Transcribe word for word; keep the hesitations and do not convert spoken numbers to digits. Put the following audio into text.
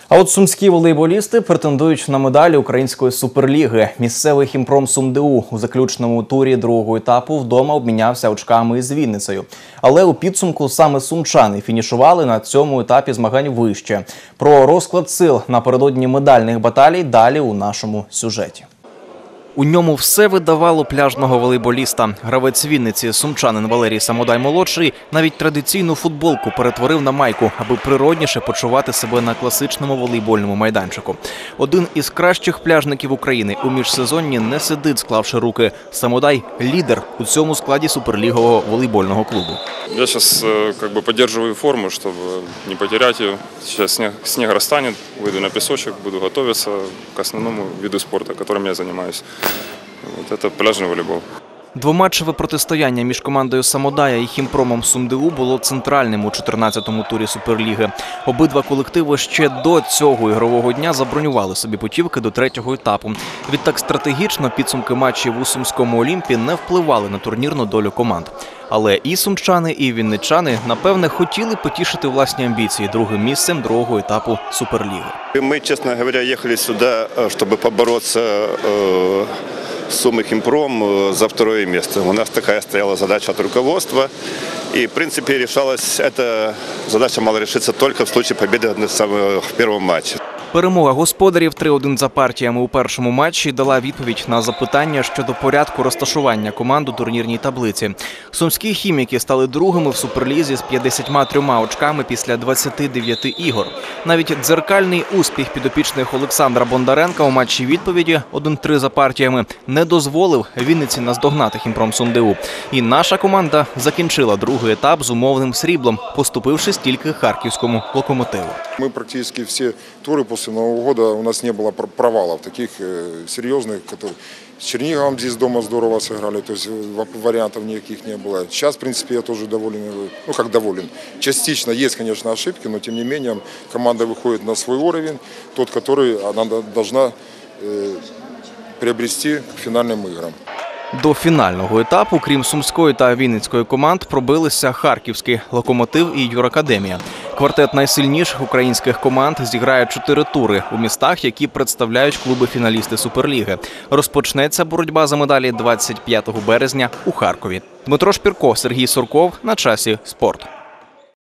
А от сумські волейболісти претендують на медалі Української суперліги. Місцевий хімпром СумДУ у заключному турі другого етапу вдома обмінявся очками із Вінницею. Але у підсумку саме сумчани фінішували на цьому етапі змагань вище. Про розклад сил напередодні медальних баталій далі у нашому сюжеті. У ньому все видавало пляжного волейболіста. Гравець Вінниці, сумчанин Валерій Самодай-молодший, навіть традиційну футболку перетворив на майку, аби природніше почувати себе на класичному волейбольному майданчику. Один із кращих пляжників України у міжсезонні не сидить, склавши руки. Самодай – лідер у цьому складі суперлігового волейбольного клубу. Я сейчас как бы поддерживаю форму, чтобы не потерять ее. Сейчас снег, снег растянет, выйду на песочек, буду готовиться к основному виду спорта, которым я занимаюсь. Вот это пляжный волейбол. Двоматчеве протистояння між командою Самодая і хімпромом СумДУ було центральним у чотирнадцятому турі Суперліги. Обидва колективи ще до цього ігрового дня забронювали собі путівки до третього етапу. Відтак стратегічно підсумки матчів у Сумському Олімпі не впливали на турнірну долю команд. Але і сумчани, і вінничани, напевне, хотіли потішити власні амбіції другим місцем другого етапу Суперліги. Ми, чесно говоря, їхали сюди, щоб поборотися с Сумой Химпром за второе место. У нас такая стояла задача от руководства. И, в принципе, решалась эта задача мала решиться только в случае победы в первом матче. Перемога господарів три один за партіями у першому матчі дала відповідь на запитання щодо порядку розташування команд у турнірній таблиці. Сумські хіміки стали другими в Суперлізі з п'ятдесятьма трьома очками після двадцяти дев'яти ігор. Навіть дзеркальний успіх підопічних Олександра Бондаренка у матчі відповіді один три за партіями не дозволив Вінниці наздогнати хімпром СумДУ. І наша команда закінчила другий етап з умовним сріблом, поступившись тільки харківському Локомотиву. Ми практично всі тури после Нового года у нас не было провалов таких серьезных, которые с Черниговым здесь дома здорово сыграли, то есть вариантов никаких не было. Сейчас, в принципе, я тоже доволен, ну как доволен. Частично есть, конечно, ошибки, но тем не менее команда выходит на свой уровень, тот, который она должна э, приобрести к финальным играм. До фінального етапу, крім сумської та вінницької команд, пробилися харківський Локомотив і Юракадемія. Квартет найсильніших українських команд зіграє чотири тури у містах, які представляють клуби-фіналісти Суперліги. Розпочнеться боротьба за медалі двадцять п'ятого березня у Харкові. Дмитро Шпірко, Сергій Сурков. На часі спорт.